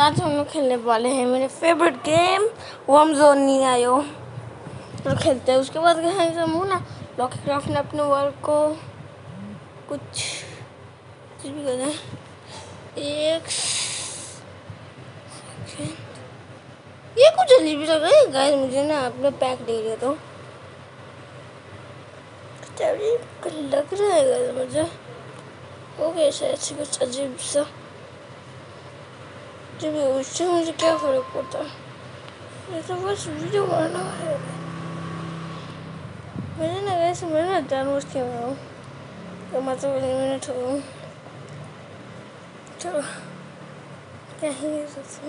आज हम लोग खेलने वाले हैं मेरे फेवरेट गेम वर्म जोन नहीं आयो तो खेलते हैं। उसके बाद हम ना लॉकी क्राफ्ट ने अपने वर्ल्ड को कुछ चीज भी करना है। एक सेकंड, ये कुछ अजीब भी लग रहा है गाइस मुझे ना। अपने पैक दे रहे तो लग रहा है गाइस मुझे। हो गया ऐसे कुछ अजीब सा, जब उससे मुझे क्या फर्क पड़ता है। ये तो बस वीडियो बनाना है। मैंने ना वैसे मैं ना जानवर क्यों हूँ तो मतलब मैंने चलो क्या ही कर सकते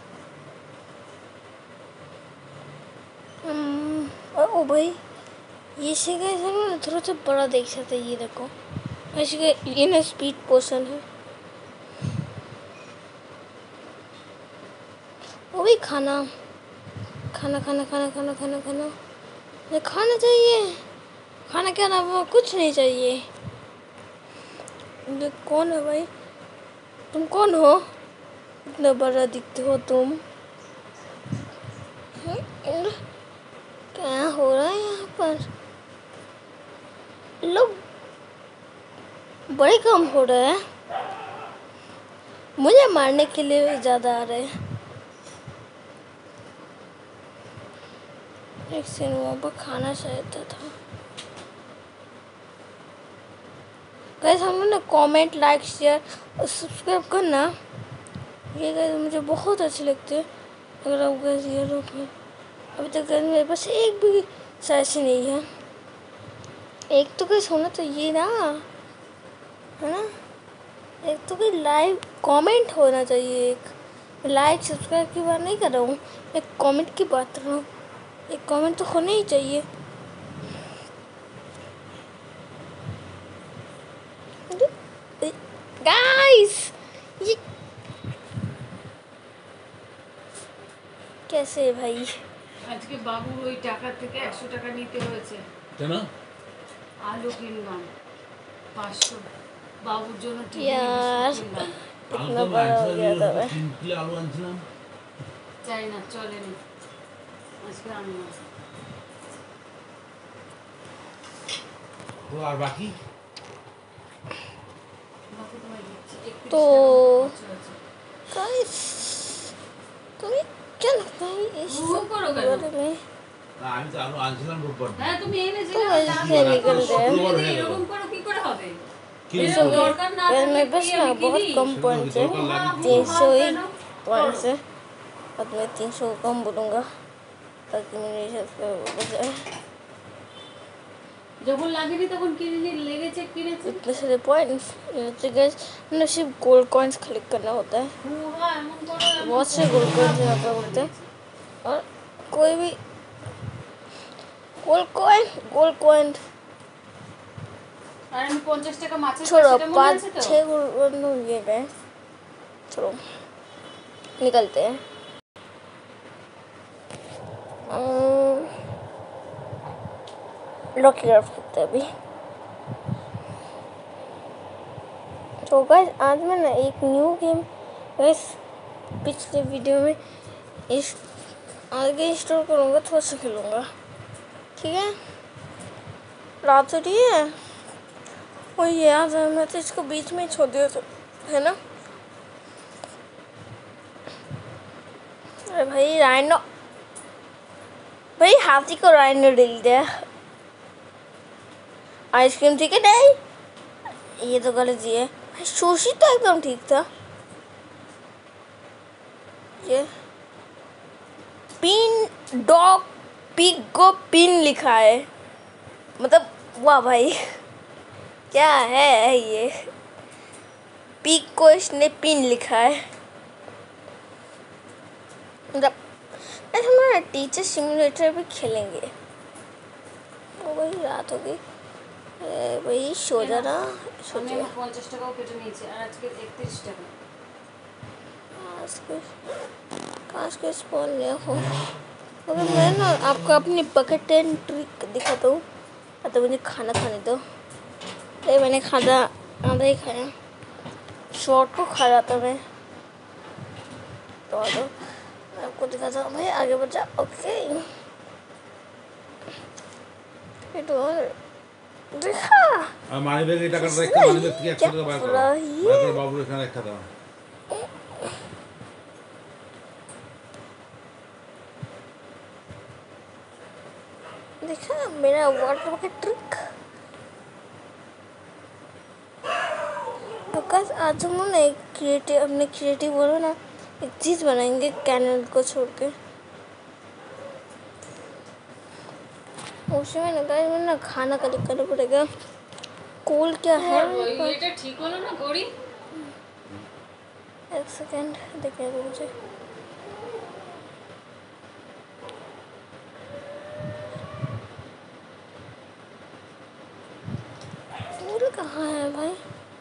हैं। ओ भाई ये से ना थोड़ा सा बड़ा देख सकते हैं। ये देखो ऐसे ये ना स्पीड पोशन है। वो भी खाना खाना खाना खाना खाना खाना खाना खाना चाहिए। खाना क्या ना वो कुछ नहीं चाहिए। ये कौन है भाई? तुम कौन हो? इतना बड़ा दिखते हो तुम। क्या हो रहा है यहाँ पर? लोग बड़े कम हो रहे हैं, मुझे मारने के लिए ज्यादा आ रहे हैं। एक सेकंड वहाँ पर खाना शायद था। गाइस हम ना कमेंट लाइक शेयर और सब्सक्राइब करना। ये गाइस मुझे बहुत अच्छे लगते हैं। अगर आप गाइस ये लोग अभी तक गाइस मेरे पास एक भी सैसे नहीं है। एक तो गाइस होना चाहिए ना, है ना? एक तो कोई लाइव कमेंट होना चाहिए। एक लाइक सब्सक्राइब की बात नहीं कर रहा हूँ, एक कमेंट की बात कर रहा हूँ। एक कमेंट तो होना ही चाहिए। गाइस ये कैसे है भाई? আজকে বাবুর ওই টাকা থেকে 100 টাকা নিতে হয়েছে। কেন? আলু কিনলাম 500। বাবুর জন্য यार इतना बड़ा हो गया था मैं। 3 কিলো আলু আনছিলাম। চাই না চলেনি আজকে আনলাম। তো আর বাকি तो गाइस तुम्हें क्या लगता है इस बारे में? আমি তো আলু আনছিলাম রোববার। হ্যাঁ তুমি এনেছিলে तो ऐसे निकल गए। এরকম করো কি করে হবে? दरकार ना मेरे पास ना बहुत कम पॉइंट्स है। 300 ही पॉइंट्स है और मैं 300 कम बोलूँगा ताकि मेरे बजाय যখন লাগেনি তখন কিনে লেগেছে কিনেছে। इतने सारे पॉइंट्स तो गाइस ना सिर्फ गोल्ड कॉइन्स कलेक्ट करना होता है। बहुत से गोल्ड कॉइन्स यहाँ पर होते हैं और कोई भी गोल्ड कॉइन আর আমি 50 টাকা মাছের छोड़ो সেটা মনে আছে তো? 5-6 गोल्ड ये गए। चलो निकलते हैं। लॉकी क्राफ्ट करते हैं अभी। तो गाइस आज मैं ना एक न्यू गेम गाइस पिछले वीडियो में इस आगे इंस्टॉल करूँगा, थोड़ा सा खेलूँगा, ठीक है? रात हो रही है और ये आज मैं तो इसको बीच में ही छोड़ दिया था, है ना? अरे भाई राइनो, भाई हाथी को राइनो डिल दिया। आइसक्रीम ठीक है नहीं? ये तो गलत ही है। सुशी तो एकदम ठीक था। ये पिन डॉग पिग को पिन लिखा है, मतलब वाह भाई क्या है ये? पिग को इसने पिन लिखा है। मतलब ऐसे हमारा टीचर सिमुलेटर भी खेलेंगे। वो भाई रात हो गई भाई सो जाना। আমি 50 টাকাও কেটে নিয়েছি আর আজকে 31 টাকা। काश के स्पॉन लिया हो। अगर मैं ना आपको अपनी बकेट एंड ट्रिक दिखाता हूँ तो मुझे खाना खाने दो। अरे मैंने खाना आधा ही खाया, शॉर्ट को खा रहा था मैं। तो मैं आपको दिखाता हूँ भाई, आगे बढ़ जा। ओके देखा মানি ব্যাগ এই টাকাটা রেখে মানি ব্যাগ থেকে 100 টাকা বার করো, বার করে বাবুর এখানে রেখে দাও। देखा मेरा वाटर बकेट ट्रिक। तो गाइस आज हम लोग ना एक अपने क्रिएटिव बोलो ना एक चीज़ बनाएंगे कैनल को छोड़ के। उसमें ना गाइस मुझे ना खाना कलेक्ट करना पड़ेगा। कोल क्या है এটা ঠিক হলো না গড়ি? एक सेकेंड देखिए मुझे। कोल कहाँ है भाई?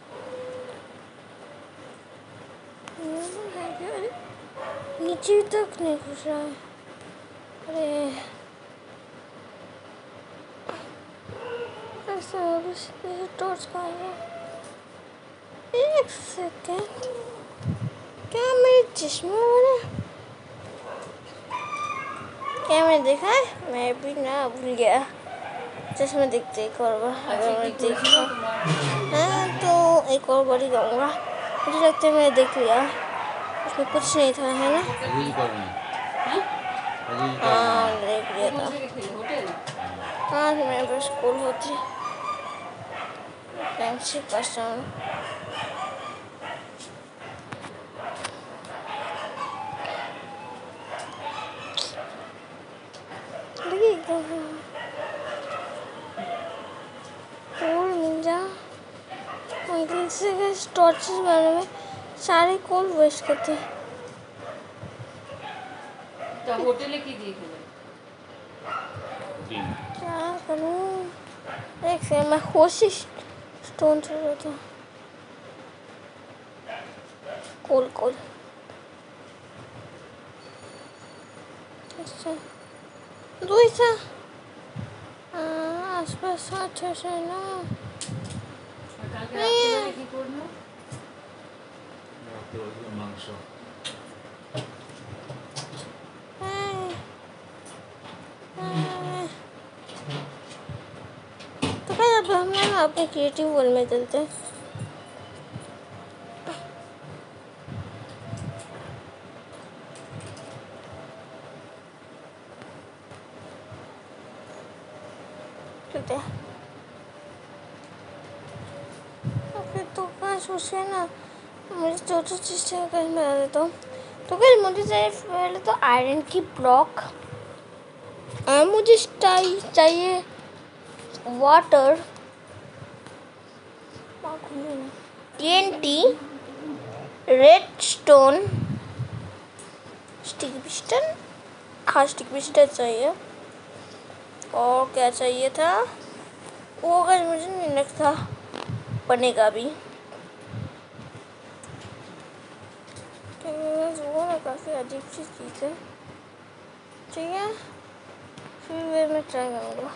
अरे नीचे तक नहीं घुस रहा है। अरे ऐसा बस टॉर्च कहाँ है? एक सेकेंड, क्या मेरे चश्मे वाला क्या मैंने देखा है? मैं भी ना भूल गया चश्मे देखते एक और बार। अगर मैं देखा हाँ तो एक और बार ही गाऊंगा। मुझे लगता है मैंने देख लिया, उसमें कुछ नहीं था है ना? हाँ देख लिया था। हाँ मेरे पास स्कूल होती फैंसी पसंद। कोल मिल जा से टॉर्चेस बनाने में सारे कोल वेस्ट करते हैं। তা হোটেলে কি দিয়ে খেলে? क्या करूँ? एक से मैं कोशिश स्टोन से रहता कोल कोल अच्छा दो ऐसा आसपास अच्छा से ना কালকে রাত্রিবেলা কি করলো? মাংস तो क्या अब हम ना अपने क्रिएटिव वर्ल्ड में चलते हैं। चलते हैं ओके। तो क्या सोचे ना मुझे जो चीज़ चाहिए कहीं बना देता हूँ। तो क्या मुझे चाहिए पहले तो आयरन की ब्लॉक और मुझे चाहिए water TNT redstone stick piston. हाँ स्टिक पिस्टन चाहिए। और क्या चाहिए था वो अगर मुझे नहीं लगता बनेगा भी। वो ना काफ़ी अजीब सी चीज़ है चाहिए फिर मैं ट्राई करूँगा।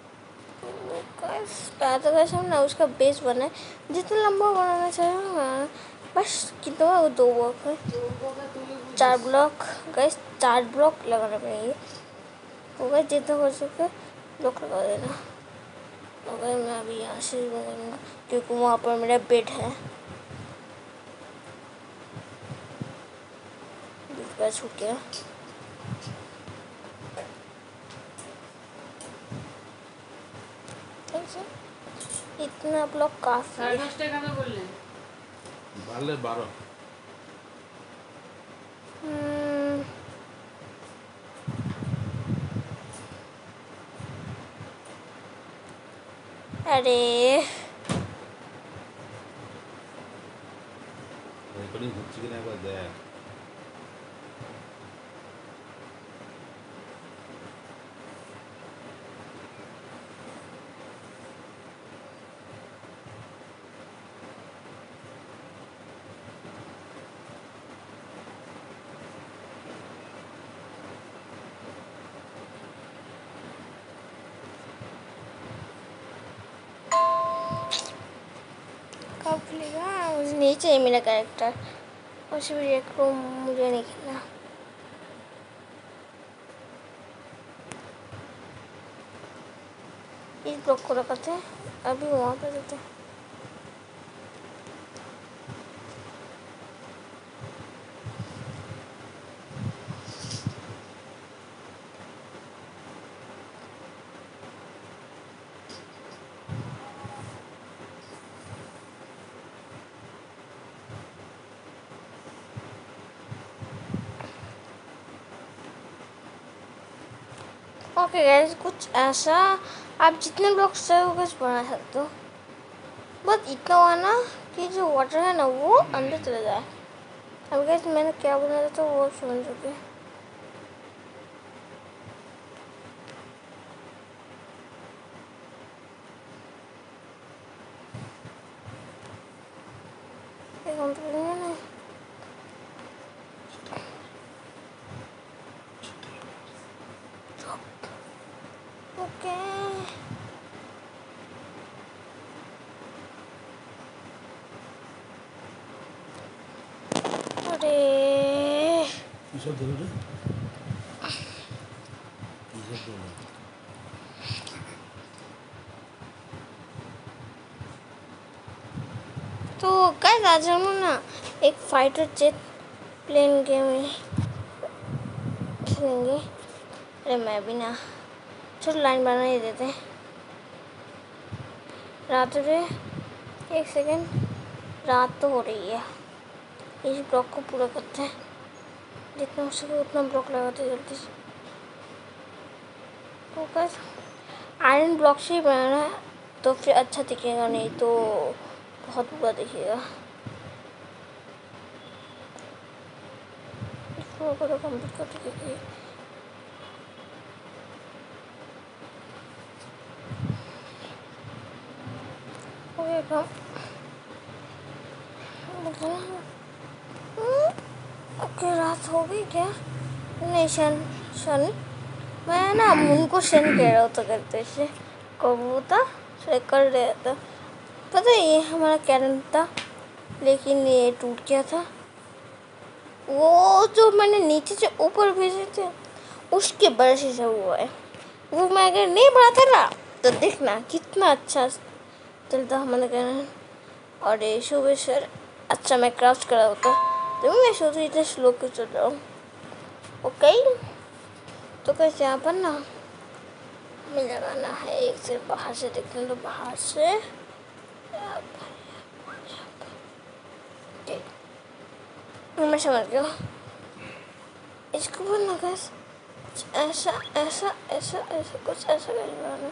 तो कैसे हम ना उसका बेस बनाए जितना लंबा बनाना चाहिए बस कितना 2 ब्लॉक है 4 ब्लॉक गैस 4 ब्लॉक लगाना पड़ेंगे। तो गैस जितना हो सके ब्लॉक लगा देना। अगर मैं अभी यहाँ से लगाऊंगा क्योंकि वहाँ पर मेरा बेड है। छूट गया इतना ब्लॉक काफी है। 10:30 কেন বললেন? বাড়লে 12। अरे রেকর্ডিং হচ্ছে কিনা একবার দেখ। कब खुलेगा? मुझे नहीं चाहिए मेरा कैरेक्टर और मुझे नहीं खेलना। इस ब्लॉक को रखते हैं, अभी वहाँ पे देते हैं। ओके गाइस, कुछ ऐसा आप जितने ब्लॉक्स चाहे वो कुछ बना सकते हो, बस इतना हुआ ना कि जो वाटर है ना वो अंदर चला जाए। अब गाइस मैंने क्या बनाया था वो समझ चुके। ओके अरे ये सब दे दो ये सब दे दो। तो गाइस आज हम ना एक फाइटर जेट प्लेन गेम खेलेंगे। अरे मैं भी ना चलो लाइन बना ही देते हैं। रात हो रही है, 1 सेकेंड, रात तो हो रही है। इस ब्लॉक को पूरा करते हैं, जितना हो सके उतना ब्लॉक लगाते हैं जल्दी से। तो गाइस आयरन ब्लॉक से ही बनाना है तो फिर अच्छा दिखेगा, नहीं तो बहुत बुरा दिखेगा। इसको करो कंप्लीट कर दिखेगी। ओके रात हो गई क्या? नहीं शन मैं ना उनको शन कह रहा होता करते से कबूतर से कर रहा था। पता है ये हमारा कैरन था, लेकिन ये टूट गया था। वो जो मैंने नीचे से ऊपर भेजे थे उसके वजह से हुआ है। वो मैं अगर नहीं बढ़ाता ना तो देखना कितना अच्छा चलता हमारा कैरन। और ये सुबह सर अच्छा मैं क्राफ्ट करा होता तो मैं सोच रही इतना स्लो क्यों चल रहा हूँ। ओके तो कैसे यहाँ पर ना हमें लगाना है एक से बाहर से देखने तो बाहर से मैं समझ गया। इसको बनना कैसे ऐसा ऐसा ऐसा ऐसा कुछ ऐसा करना।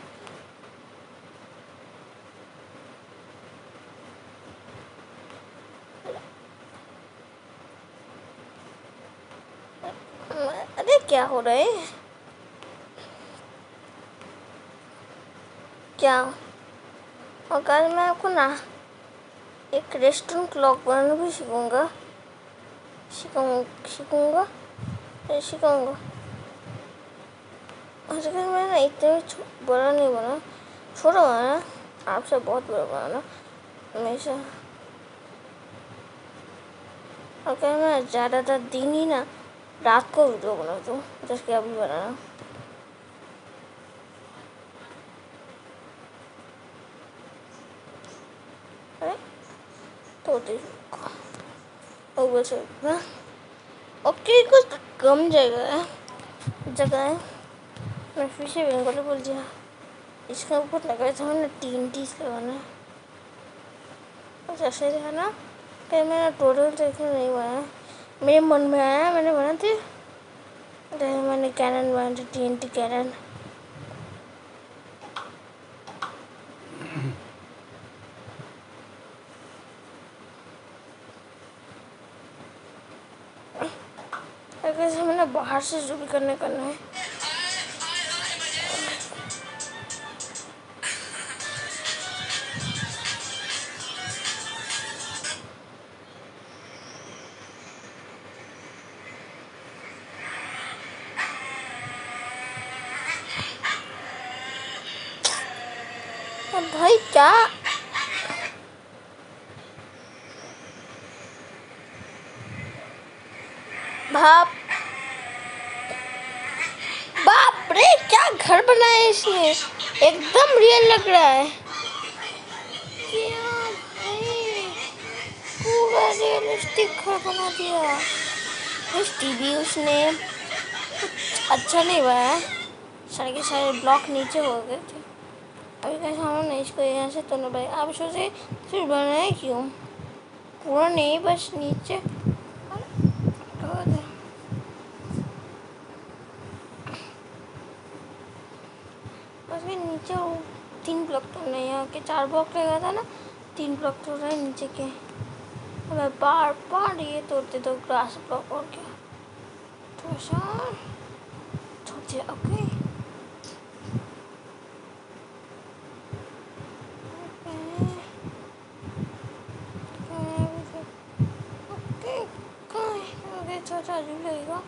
अरे क्या हो रहा है क्या? और कल मैं आपको ना एक रेस्टोरेंट क्लॉक बनाना भी सीखूंगा। आजकल मैं ना इतना बड़ा नहीं बना, छोटा बनाना, आपसे बहुत बड़ा बनाना हमेशा। अगर मैं ज़्यादातर दिन ही ना रात को वीडियो बनाता हूँ, जैसे कि अभी बनाना। अरे तो देखो ऊपर से ना ओके कुछ कम जगह है। मैं फिर से बंगाली बोल दिया। इसका ऊपर लगाया था मैंने TNT लगाना है। और जैसे है ना कहीं मैंने टोटल देखने नहीं बनाया, मेरे मन में आया मैंने बना थे। मैंने कैनन बना था TNT कैनन। अगर मैंने बाहर से जो भी करना है। भाई क्या बाप अरे क्या घर बनाया है इसने, एकदम रियल लग रहा है। क्या भाई, पूरा रियलिस्टिक घर बना दिया। इस टीवी उसने कुछ अच्छा नहीं बनाया, सारे के सारे ब्लॉक नीचे हो गए थे। अभी कैसे हम नहीं इसको यहाँ से तो भाई आप सोचे फिर बनाए क्यों, पूरा नहीं बस नीचे। बस भी नीचे 3 ब्लॉक तोड़ना है, यहाँ के 4 ब्लॉक लगा था ना, 3 ब्लॉक तोड़ रहे हैं नीचे के। हमें बार बार ये तोड़ते तो ग्रास ब्लॉक और क्या थोड़ा सा छोटे। ओके छोटा अजीब लगेगा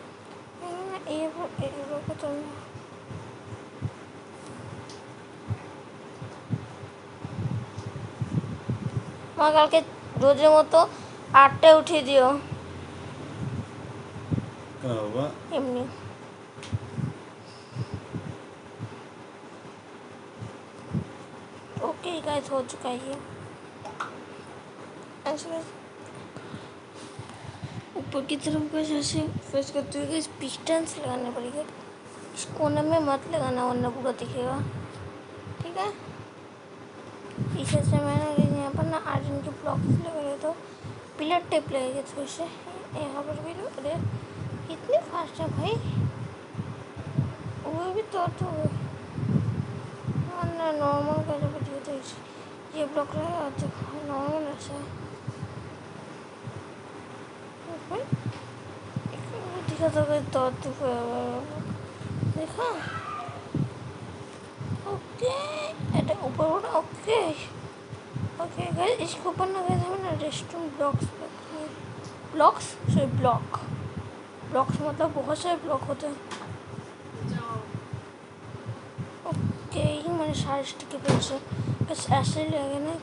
को तोड़ना। মা কালকে রোজের মতো 8টায় উঠিয়ে দিও এমনি। ओके गाइस हो चुका है ये। ऐसे ऊपर की तरफ कुछ ऐसे फेस करते हुए पिस्टन्स लगाने पड़ेगा, इस कोने में मत लगाना वरना पूरा दिखेगा, ठीक है। पीछे से मैंने यहाँ पर ना आयरन के ब्लॉक्स लगे रहे तो पिलर टेप लगेगा थोड़े से यहाँ पर भी। अरे कितने फास्ट है भाई, वो भी तो नॉर्मल का जो वीडियो तो ये ब्लॉक रहेगा देखो नॉर्मल ऐसा दिखा तो देखा। ओके এটা ऊपर उड़ा। ओके ओके गाइस इसके ऊपर ना गाइस हमें ना रेस्टरूम ब्लॉक्स सॉरी ब्लॉक्स मतलब बहुत सारे ब्लॉक होते हैं। ओके ये मैंने सारे स्टिक के पेन से बस ऐसे ही लगे ना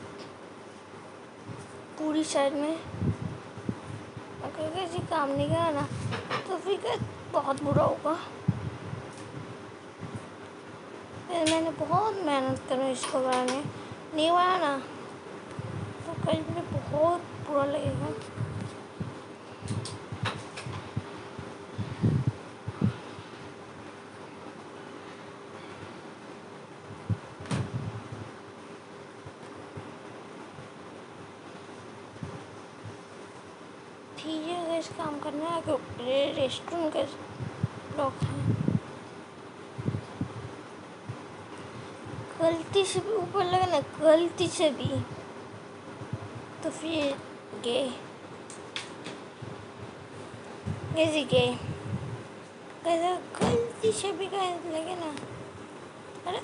पूरी साइड में। अगर गाइस ये काम नहीं करा ना तो फिर गाइस बहुत बुरा होगा। मैंने बहुत मेहनत करी इसको बनाने, नहीं बना ना तो कल मुझे बहुत बुरा लगेगा। ठीक है इस काम करना है रेस्टोरेंट का ब्लॉक है। गलती से भी ऊपर लगा ना गलती से भी तो फिर गए कैसे गए कैसे गलती से भी गए लगे ना। अरे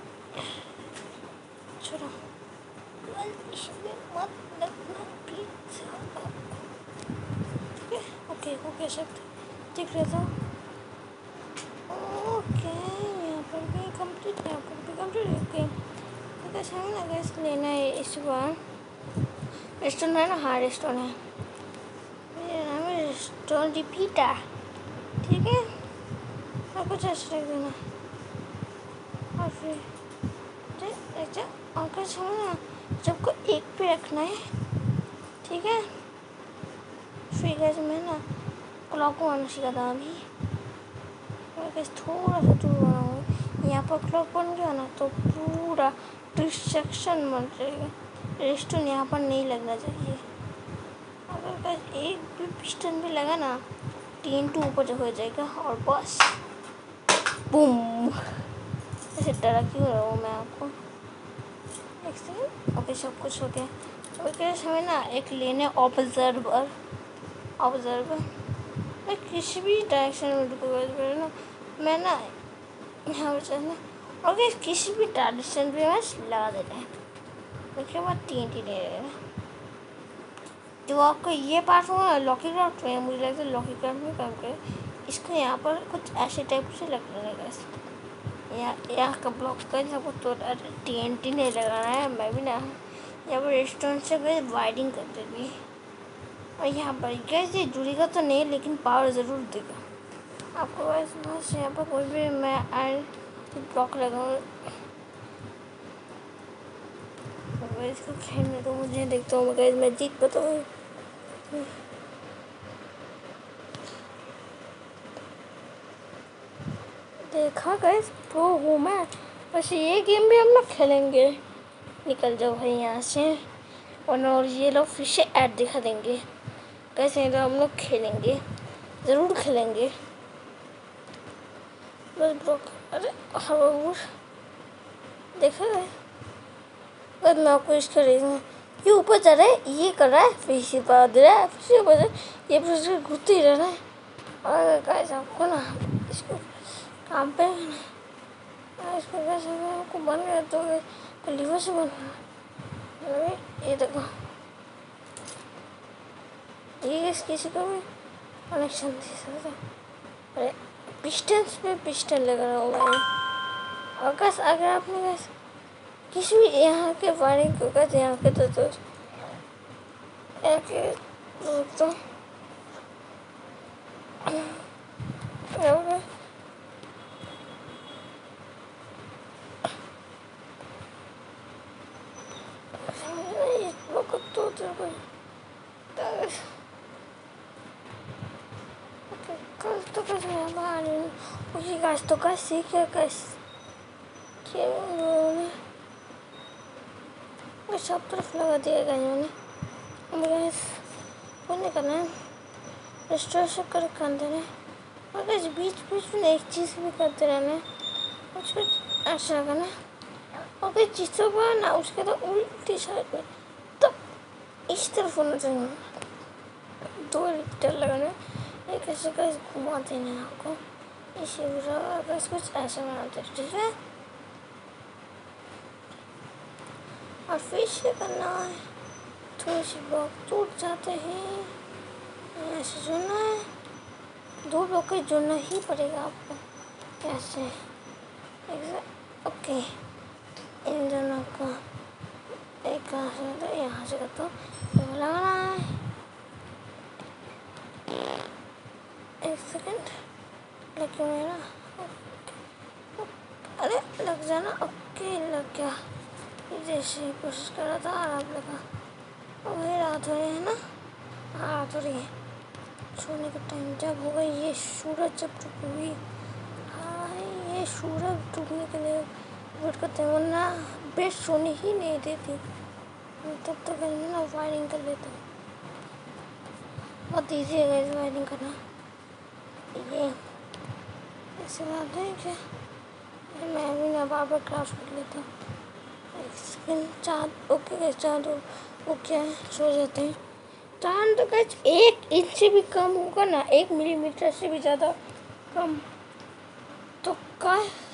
छोड़ो गलती से भी मत लगना प्लीज। ओके ओके सब ठीक रहता। ओके यहाँ पर भी कंप्लीट, यहाँ पर भी कंप्लीट। ओके तो कैसे हमें ना गैस लेना है इस बार रेस्टोरेंट है ना। हाँ रेस्टोरेंट है, मेरा नाम है रेस्टोरेंट रिपीटा, ठीक है। और कुछ ऐसा रख देना और फिर अच्छा और कैसे हमें ना सबको एक पे रखना है, ठीक है। फिर कैसे मैं ना क्लॉक को आना सिखाता अभी थोड़ा सा दूर बनाऊँगी। यहाँ पर क्लॉक बन गया ना तो पूरा डिस्ट्रैक्शन बन जाएगा। रेस्टोरेंट यहाँ पर नहीं लगना चाहिए। अगर एक भी पिस्टन भी लगा ना 3 टू ऊपर हो जाएगा और बस बूम। ऐसे डरा क्यों रहा हूँ मैं आपको। एक सेकेंड। ओके सब कुछ हो गया। ओके हमें ना एक लेने ऑब्जर्वर मैं किसी भी डायरेक्शन में रुकूँगा ना मैं ना यहाँ पर चलना और किसी भी डायरेक्शन पे मैं लगा देना है। उसके बाद 3 रहेगा। जो आपको ये पार्ट हुआ लॉकी क्राफ्ट में मुझे लगता है लॉकी क्राफ्ट में काम करे इसको यहाँ पर कुछ ऐसे टाइप से लगने लगा। यहाँ का ब्लॉक कर सबको तो TNT नहीं लगाना है। मैं भी ना यहाँ पर रेस्टोरेंट से गए वायरिंग कर देगी और यहाँ पर गैस ये जुड़ेगा तो नहीं लेकिन पावर ज़रूर देगा। आपको बस यहाँ पर कोई भी मैं एंड ब्लॉक लगाऊँ, इसको खेलने दो मुझे, देखता हूँ गाइस मैं जीत पाता हूँ। देखा गाइस प्रो हूँ मैं। बस ये गेम भी हम लोग खेलेंगे। निकल जाओ भाई यहाँ से, और ये लोग फिर से ऐड दिखा देंगे। कैसे तो हम लोग खेलेंगे, ज़रूर खेलेंगे। बस ब्लॉक, अरे हाँ देखा है, बस मैं आपको इसका रीज़न, ये ऊपर जा रहा है, ये कर रहा है, फिर से बाद रहा है, फिर से ऊपर ये फिर घूमते ही रहना है। और गाइस आपको ना इसको काम पे इसको कैसे आपको बन गया तो लीवर से बन, ये देखो ये किसी को भी कनेक्शन दे सकता। अरे पिस्टन्स पे पिस्टन लगा रहा हूँ मैं। और गैस अगर आपने गैस किसी भी यहाँ के वायरिंग को गैस यहाँ के तो कल तो कैसे उसी गाछ तो का सीख है कैसे सब तरफ लगा दिया गया मैंने। वो नहीं करना है, रेस्टोरेशन कर देना है। और बीच बीच में एक चीज़ भी करते रहना है, उसको ऐसा करना है। और कोई चीज़ों का ना उसके तो उल्टी साइड में, तो इस तरफ होना चाहिए। 2 लीटर लगाना, एक ऐसे का घुमा देना है आपको, इसी तरह कुछ ऐसा बनाते हैं, ठीक है। और फिर से करना है, थोड़ी सी ब्लॉक टूट जाते हैं, ऐसे जुड़ना है, 2 ब्लॉक के जुड़ना ही पड़ेगा आपको ऐसे। ओके, इन दोनों को एक यहाँ से करता हूँ, लगाना है। एक सेकंड लग मेरा, अरे लग जाना। ओके लग गया, जैसे कोशिश कर रहा था आराम लगा। वही रात हो रही है ना, रात हो रही है, सोने का टाइम जब होगा, ये सूरज जब डूबेगी, हाँ ये सूरज डूबने के लिए वेट करते हैं, वरना बेड सोने ही नहीं देती। तब तक ना वायरिंग कर लेता हूँ, बहुत ईजी है इस वायरिंग करना। ये ऐसे बात है क्या, मैं भी ना बार क्राफ्ट कर लेता हूँ। चाँद ओके, चाँद ओके सो जाते हैं। चाँद तो कैसे 1 इंच से भी कम होगा ना, 1 मिलीमीटर से भी ज़्यादा कम, तो क्या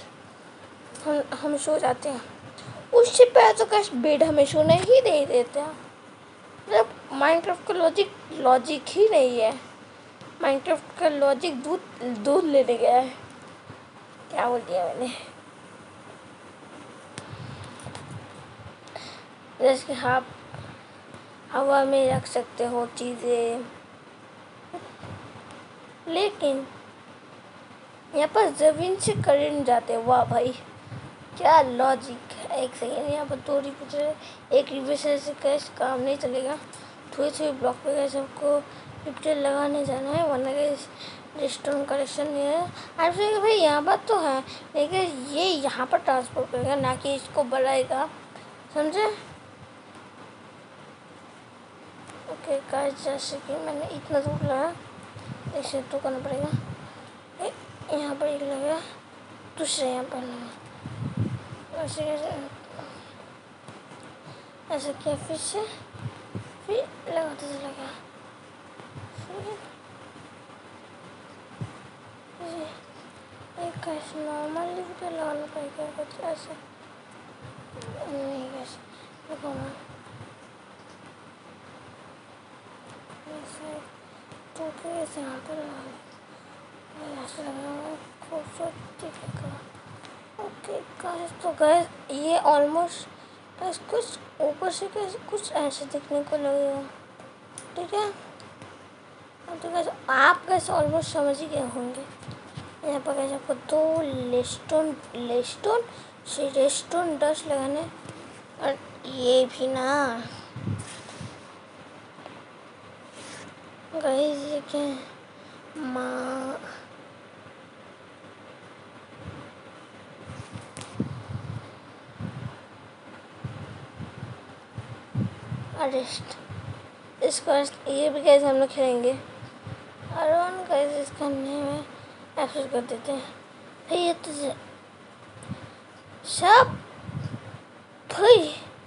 हम सो जाते हैं। उससे पहले तो कैसे बेड हमें सोने ही नहीं देते हैं। मतलब माइनक्राफ्ट का लॉजिक ही नहीं है। माइनक्राफ्ट का लॉजिक दूध लेने गया है। क्या बोल दिया मैंने, जैसे कि आप हवा में रख सकते हो चीज़ें, लेकिन यहाँ पर ज़मीन से करंट जाते। वाह भाई क्या लॉजिक है। एक सेकेंड, यहाँ पर 2 रिपीटर, एक रिपीटर से कैसे काम नहीं चलेगा। थोड़ी ब्लॉक पे कैसे सबको रिपीटर लगाने जाना है, वरना रेस्टोरेंट कनेक्शन नहीं है। आप सोचेंगे भाई यहाँ पर तो है, लेकिन ये यहाँ पर ट्रांसपोर्ट करेगा, ना कि इसको बढ़ाएगा, समझे। ओके गाइस, जैसे कि मैंने इतना दूर लगा, इसे तो करना पड़ेगा। यहाँ पर एक लगा, दूसरे यहाँ पर लगा, ऐसे ऐसे किया, फिर से फिर लगाते चला गया। एक कैसे नॉर्मल लिफ्ट लगाना पड़ेगा, कुछ ऐसे नहीं कैसे लगाना, तो कैसे यहाँ पर ऐसे लगाना खूबसूरत दिखेगा। ओके गाइस, तो गाइस ये ऑलमोस्ट गाइस कुछ ऊपर से कुछ ऐसे दिखने को लगेगा, ठीक है। तो गाइस आप गाइस ऑलमोस्ट समझ ही गए होंगे। यहाँ पर कैसे आपको 2 लेस्टोन से रेस्टोन डस्ट लगाने, और ये भी ना गाइस ये क्या है? माँ अरेस्ट, इसको ये भी कैसे हम लोग खेलेंगे। अरोन कैसे इसका नेम है, एक्सेस कर देते हैं भाई। ये तो सब भाई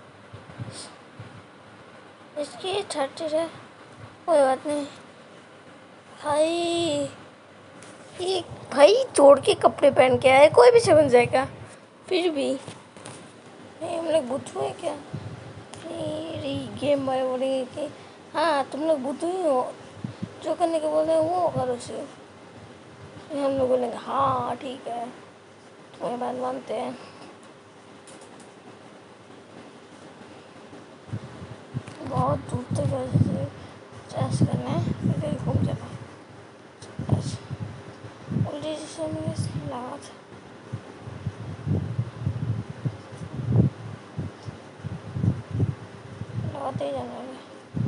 इसकी 30 है, कोई बात नहीं भाई। ये भाई जोड़ के कपड़े पहन के आए, कोई भी समझ जाएगा। फिर भी नहीं, हम लोग बुद्धू है क्या? फिर गेम में बोलेंगे कि हाँ तुम लोग बुद्धू ही हो, जो करने के बोल रहे हैं वो करो सिर्फ। फिर हम लोग बोलेंगे हाँ ठीक है, तुम्हें बात मानते हैं। बहुत दूर तक ऐसे चेस करना है, फिर कहीं घूम जाना है। उल्टी से लगा था। लगाते ही जाना है।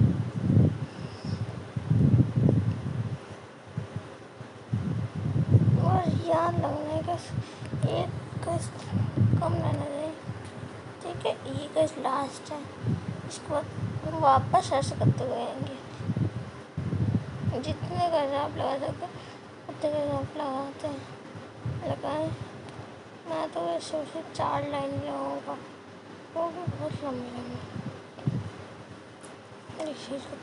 और याद लगने का एक कम रहना चाहिए, ठीक है। ये गैस लास्ट है, इसके बाद वापस ऐसे करते हुए आएंगे। जितने गैस आप लगा सकते उतने गैस आप लगाते हैं, लगाएं। मैं तो वैसे उसे 4 लाइन लगाऊंगा, वो भी बहुत लंबी लंबी। इस चीज़ को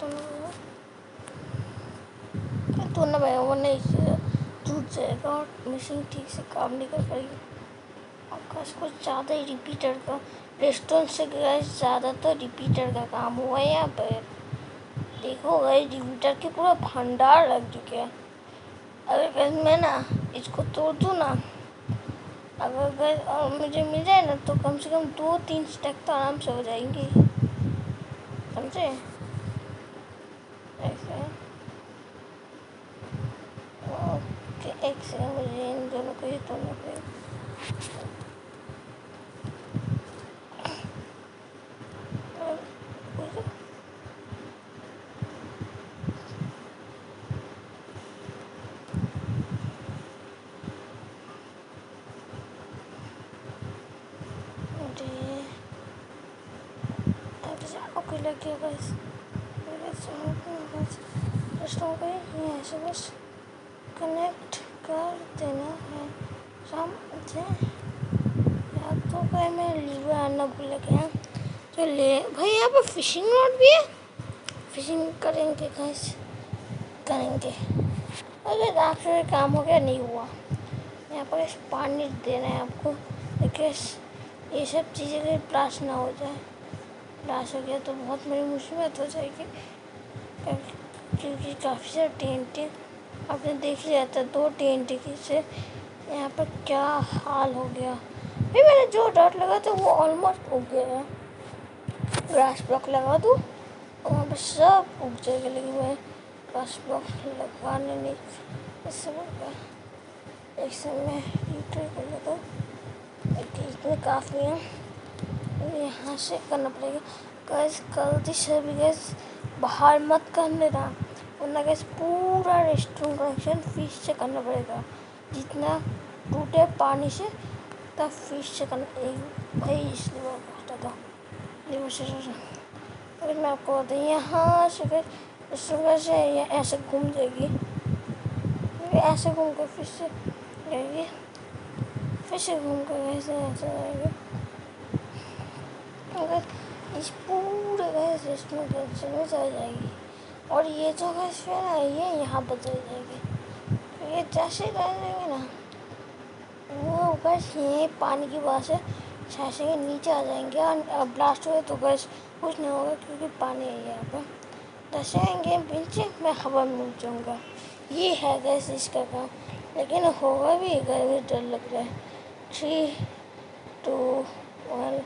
तो ना भाई वो नहीं टूट जाएगा और मशीन ठीक से काम नहीं कर पाएगी। आपका कुछ ज़्यादा ही रिपीटर का रेस्टोरेंट से गैस ज़्यादा तो रिपीटर का काम हुआ है यहाँ पर। देखो गैस रिपीटर के पूरा भंडार लग चुके हैं। अगर गैस मैं ना इसको तोड़ दूँ ना, अगर गैस मुझे मिल जाए ना तो कम से कम 2-3 स्टैक तो आराम से हो जाएंगे, समझे? ऐसे एक सेकंड, मुझे इन दोनों को ही तोड़ना पड़ेगा। ओके लग गया बस ऐसे बस कनेक्ट कर देना है, समझे? या तो भाई मैं लीवर आना भूल गया, तो ले भाई यहाँ पर फिशिंग रॉड भी है। फिशिंग करेंगे गैस, करेंगे। अगर आपसे काम हो गया, नहीं हुआ, यहाँ पर इस पानी देना है आपको। देखिए ये सब चीज़ें कहीं ब्लास्ट ना हो जाए, ब्लास्ट हो गया तो बहुत बड़ी मुसीबत हो जाएगी, क्योंकि काफ़ी सारे TNT आपने देख लिया था। 2 TNT से यहाँ पर क्या हाल हो गया। भाई मैंने जो डॉट लगा था वो ऑलमोस्ट उग गया है। ग्रास ब्लॉक लगा दूँ और वहाँ पर सब उग जाएगा, लेकिन मैं ग्रास ब्लॉक लगाने नहीं इस समय एक समय ट्राई कर लेता हूँ। इतने काफ़ी हैं, यहाँ से करना पड़ेगा गैस। गलती से भी गैस बाहर मत करने ना, वरना गैस पूरा रेस्टोरेंट कनेक्शन फिश से करना पड़ेगा। जितना टूटे पानी से तब फिश से करना। भाई इसलिए मैं कहता था अगर मैं आपको बताऊँ यहाँ से फिर इस जगह से ऐसे घूम जाएगी, ऐसे घूम कर फिर से जाएगी, फिर से घूम कर ऐसे ऐसे जाएगी। अगर इस पूरे गैस रेस्टोरेंट कनेक्शन में चल जाएगी, और ये जो गैस है ना ये यहाँ पर चल जाएगी। तो ये जैसे जाएंगे ना वो गैस ये पानी की वजह से छाछे नीचे आ जाएंगे, और ब्लास्ट हुए तो गैस कुछ नहीं होगा क्योंकि पानी है यहाँ पर। जैसे आएंगे नीचे मैं हवा में उड़ जाऊँगा। ये है गैस इसका काम, लेकिन होगा भी, गर्मी डर लग रहा है। 3, 2, 1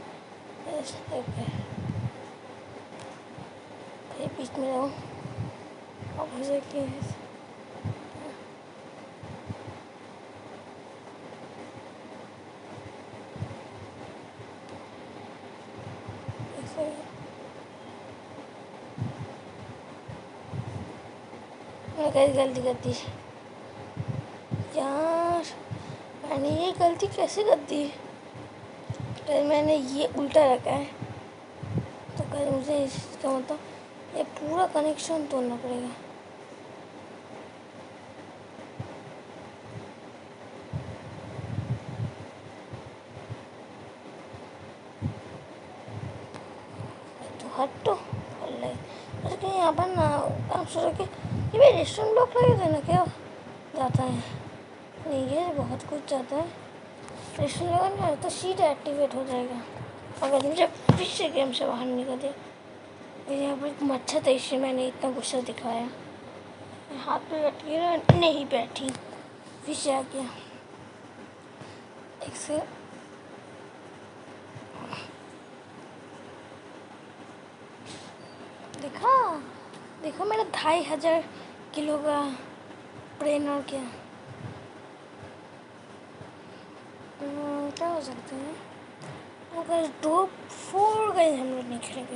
बीच में रहूँ अब हो सकती है। मैं कैसे गलती कर दी यार, मैंने ये गलती कैसे कर दी? फिर मैंने ये उल्टा रखा है, तो कल मुझे इसका मतलब ये पूरा कनेक्शन तोड़ना पड़ेगा। हटो अरे यहाँ पर ना आप सोचो कि ये भी रेस्टोरेंट ब्लॉक लगे थे ना, क्या जाता है? नहीं, ये बहुत कुछ जाता है। रेस्टोरेंट लगा ना तो सीट एक्टिवेट हो जाएगा अगर मुझे फिर से गेम से बाहर निकल दिया। यहाँ पर एक मच्छर था, इससे मैंने इतना गुस्सा दिखाया। हाथ पे बैठ के नहीं बैठी, फिर से आ गया। एक से देखो मेरा 2500 किलो का ब्रेन और क्या क्या हो सकते हैं। अगर 2-4 गए हम लोग नहीं खेलेंगे।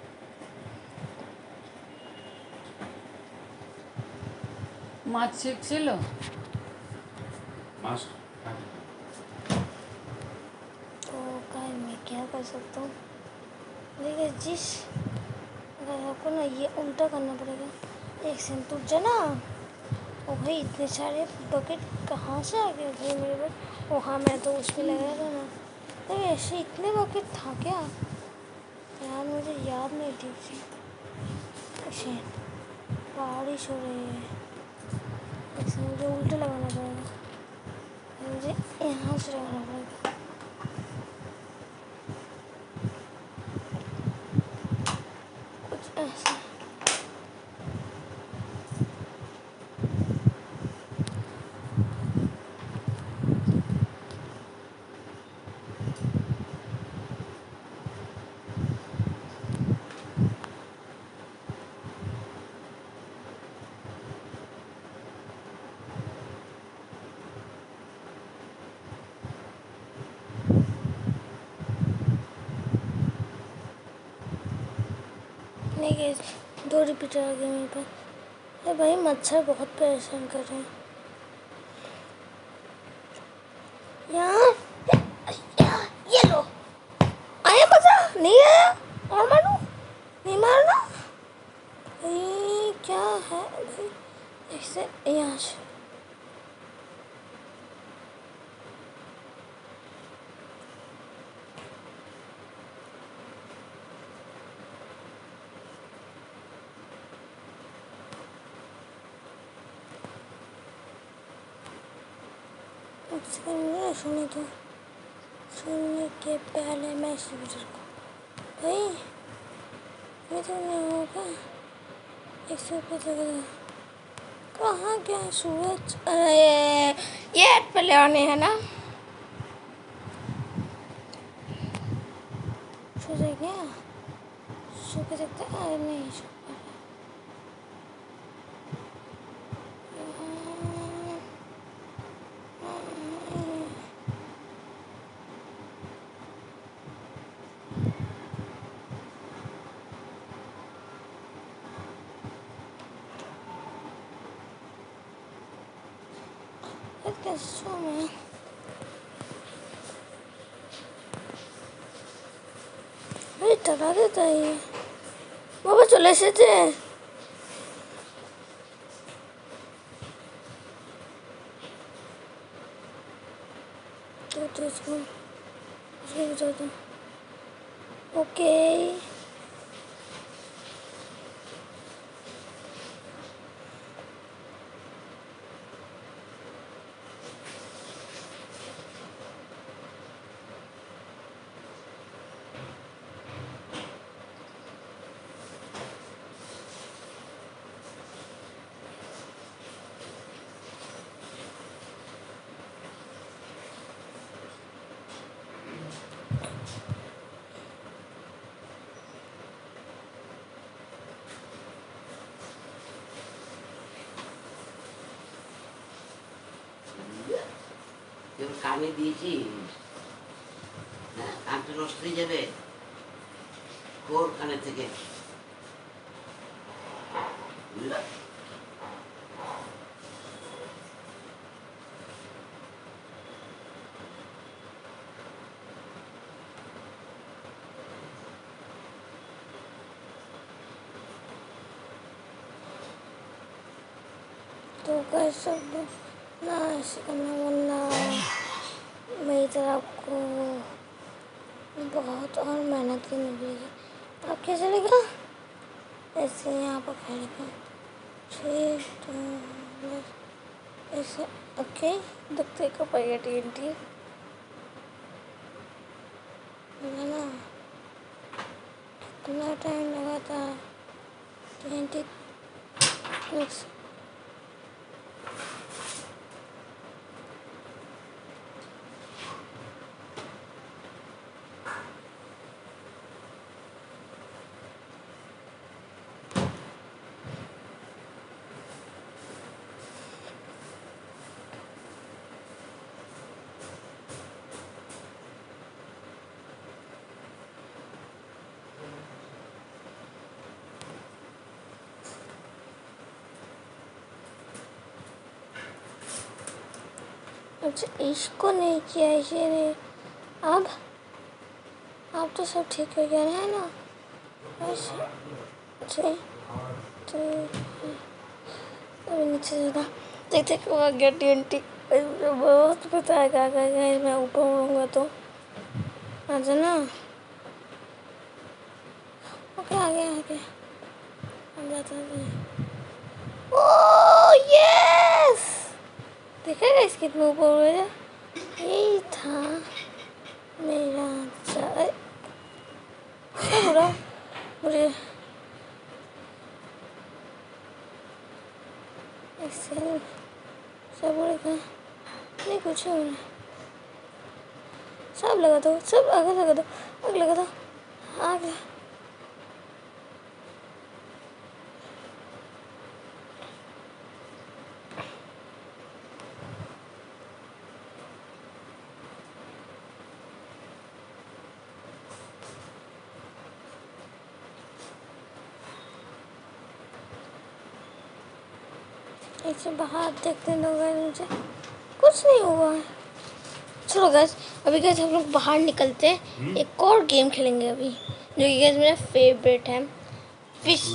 মাছ ছিল মাছ तो मैं क्या कर सकता हूँ? देखिए अगर आपको ना ये उल्टा करना पड़ेगा। एक सेकंड टूट जाए ना। ओ भाई, इतने सारे बकेट कहाँ से आ गए भाई मेरे पास? ओ हाँ, मैं तो उस पर लगाया था ना। तो ऐसे इतने बकेट था क्या यार? मुझे याद नहीं ठीक से। ऐसे बारिश हो रही है, ऐसे मुझे उल्टा लगाना पड़ेगा। मुझे यहाँ से लगाना पड़ेगा। कुछ ऐसा नहीं गए। 2 रिपीटर आ गए मेरे पास। अरे भाई, मच्छर बहुत परेशान कर रहे हैं यार। ये लो, आया मजा? नहीं आया? और मारो, नहीं मारना भाई। क्या है भाई? ऐसे यहाँ से सुनने के पहले मैं इसी भाई ये तो नहीं होगा। 100 रुपये लगा। कहाँ गया सूरज? अरे ये ऐड पे ले आने है ना। सो जाए क्या? सो के सकते? अरे नहीं सो कैसे में अरे डरा देता है ये बाबा। चले এসেছে तो इसको बता दो। ओके কানে দিয়েছিস? হ্যাঁ, কানটা নষ্ট হয়ে যাবে। কোরখানে থেকে বুঝলা तो गाइस सब ना ऐसे करना, वरना मेरी तरह आपको बहुत और मेहनत करनी पड़ेगी। अब क्या चलेगा, ऐसे यहाँ पर खेलेगा 6 2 ऐसे। ओके, देखते कब पाएगा TNT ना, कितना टाइम लगा था TNT नेक्स्ट। अच्छा, इसको नहीं किया इसे ने। अब तो सब ठीक हो गया है ना। ऐसे ठीक अभी नीचे जाना, देखते कब आ गया TNT। मुझे बहुत पता है क्या क्या मैं ऊपर उड़ूंगा तो आ जाना। ओके, आ गया अब जाता है। ओह यस, देखेगा इस कितने ऊपर उड़ गया। यही था मेरा बुरा, मुझे ऐसे सब उड़ेगा नहीं, कुछ नहीं होना। सब लगा दो, सब आग लगा दो, आग लगा दो, आग। ऐसे बाहर देखते लोग, मुझे कुछ नहीं हुआ है। चलो गैस, अभी गैस हम लोग बाहर निकलते हैं, एक और गेम खेलेंगे अभी, जो कि गैस मेरा फेवरेट है, फिश।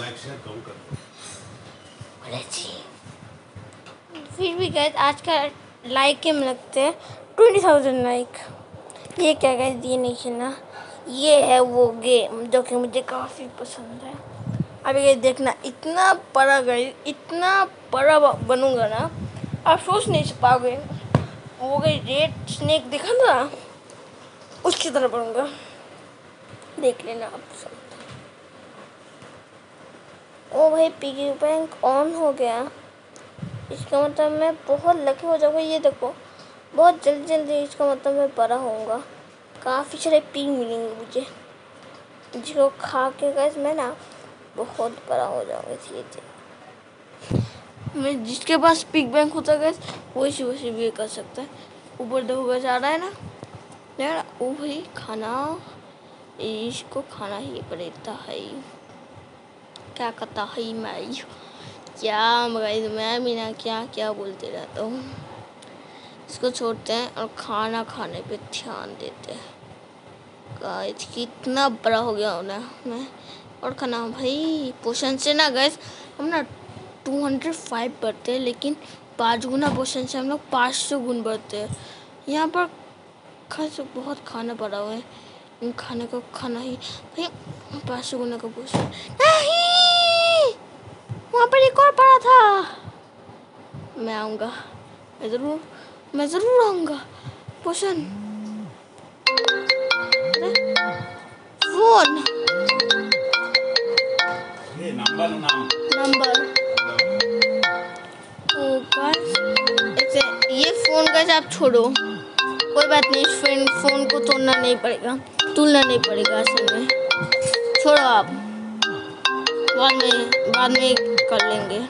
फिर भी गैस आज का लाइक के में लगते हैं 20,000 लाइक। ये क्या गैस, ये नहीं खेलना, ये है वो गेम जो कि मुझे काफ़ी पसंद है। अभी ये देखना, इतना बड़ा गई, इतना बड़ा बनूंगा ना, आप सोच नहीं पाओगे। वो गई रेड स्नेक दिखा ना, उसकी तरह बनूंगा, देख लेना आप सब। ओ भाई, पिगी बैंक ऑन हो गया, इसका मतलब मैं बहुत लकी हो जाऊंगा। ये देखो, बहुत जल्दी जल्दी, इसका मतलब मैं बड़ा होऊंगा, काफ़ी सारे पिग मिलेंगे मुझे, जिसको खा के गैस मैं ना बहुत बड़ा हो जाऊंगा। धीरे मैं जिसके पास पिग बैंक होता है गैस, वैसे भी कर सकता है। ऊपर देखो गैस आ रहा है ना यार, वो भाई खाना, इसको खाना ही पड़ता है। क्या करता है मैं, क्या गाइस, मैं भी ना क्या क्या बोलते रहता हूँ। इसको छोड़ते हैं और खाना खाने पे ध्यान देते हैं। गाइस कितना बड़ा हो गया हूँ ना मैं, और खाना भाई पोषण से ना गैस हम ना 205 बढ़ते हैं, लेकिन 5 गुना पोषण से हम लोग 500 गुण बढ़ते हैं। यहाँ पर खास बहुत खाना पड़ा हुआ है, इन खाने को खाना ही भाई 500 गुना का पोषण नहीं। वहाँ पर एक और पड़ा था, मैं आऊँगा, मैं ज़रूर आऊँगा। पोषण फोन नंबर ये फोन का आप छोड़ो, कोई बात नहीं, फोन को तोड़ना नहीं पड़ेगा, तुलना नहीं पड़ेगा असल में, छोड़ो आप, बाद में कर लेंगे।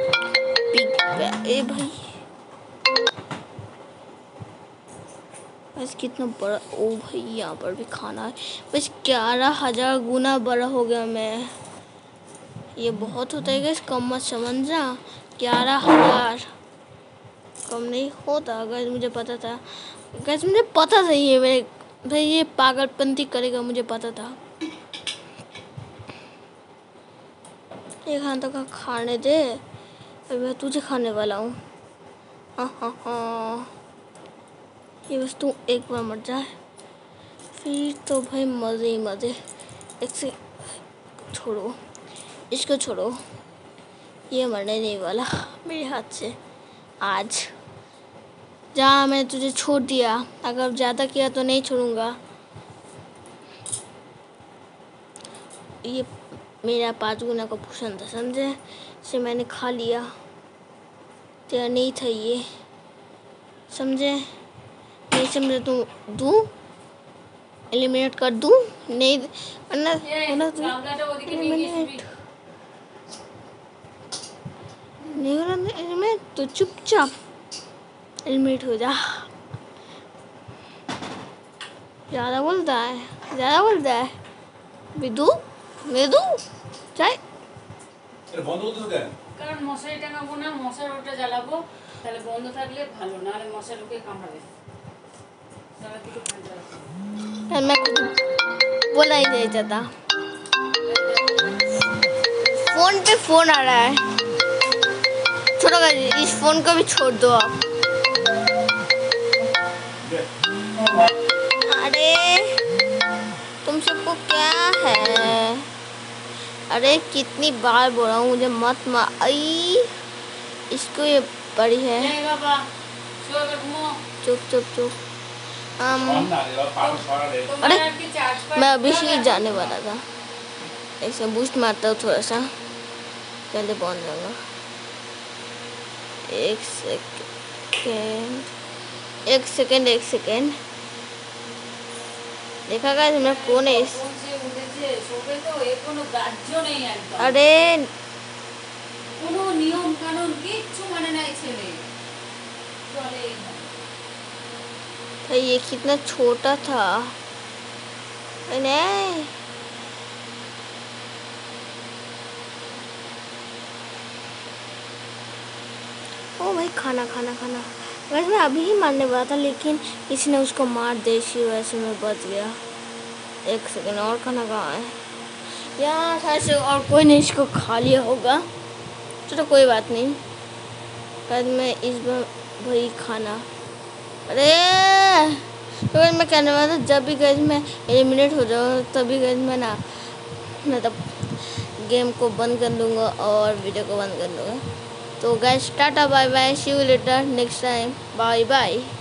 ए भाई बस कितना बड़ा, ओ भाई यहाँ पर भी खाना है। बस 11,000 गुना बड़ा हो गया मैं। ये बहुत होता है गैस, कम मत समझना। 11,000 कम नहीं होता गैस, मुझे पता था गैस, मुझे पता था ये मेरे भाई ये पागलपंती करेगा, मुझे पता था। एक हाथ तक खाने दे, अभी मैं तुझे खाने वाला हूँ। हाँ हाँ हाँ, ये बस तू एक बार मर जाए फिर तो भाई मज़े ही मज़े। एक से छोड़ो, इसको छोड़ो, ये मरने नहीं वाला मेरे हाथ से आज। जहाँ मैंने तुझे छोड़ दिया, अगर ज़्यादा किया तो नहीं छोड़ूंगा। ये मेरा 5 गुना का पोषण था, समझे? इसे मैंने खा लिया, तेरा नहीं था ये, समझे? नहीं समझे तो दूँ, एलिमिनेट कर दूँ? नहीं वरना एलिमिनेट नहीं हो रहा एलिमिनेट तो चुपचाप एलिमिनेट हो जा। ज़्यादा बोलता है विदु मेदु चाय বন্ধ করতে হবে কারণ মশারি টাঙাবো না, মশার ওটা জ্বালাবো, তাহলে বন্ধ থাকলে ভালো, নাহলে মশা ঢুকে কামড়াবে। তাহলে কিছু ফালতু আছে। मैं बोला ही नहीं जाता। फोन पे फोन आ रहा है, छोड़ो गाइस, इस फोन को भी छोड़ दो आप। अरे तुम सबको क्या है? अरे कितनी बार बोल रहा हूँ मुझे मत आई, इसको ये बड़ी है। এই বাবা শুয়ে ঘুমো। चुप चुप चुप। না এবার পানি ছড়ালে তোমার আর কি চার্জ পাই? मैं अभी ही जाने वाला था, ऐसे बूस्ट मारता हूँ थोड़ा सा, पहले पहुँच जाऊँगा। एक सेकेंड देखा गाइस मैं कौन है इस, কোন সে উঠেছে শোবে তো, এর কোনো গ্রাহ্য নেই একদম। अरे কোনো নিয়ম কানুন কিচ্ছু মানে নাই ছেলে, চলে भाई ये कितना छोटा था। नहीं ओ भाई खाना वैसे मैं अभी ही मारने वाला था, लेकिन किसी ने उसको मार दे, इसी वजह से मैं बच गया। एक सेकंड, और खाना कहाँ है? यहाँ शायद से और कोई नहीं इसको खा लिया होगा, चलो कोई बात नहीं। शायद मैं इस बार वही खाना, अरे तो मैं कहने वाला था जब भी गैस मैं एलिमिनेट हो जाऊँ तभी गैस मैं ना मतलब गेम को बंद कर दूँगा और वीडियो को बंद कर दूँगा। तो guys tata bye bye, see you later next time, bye bye.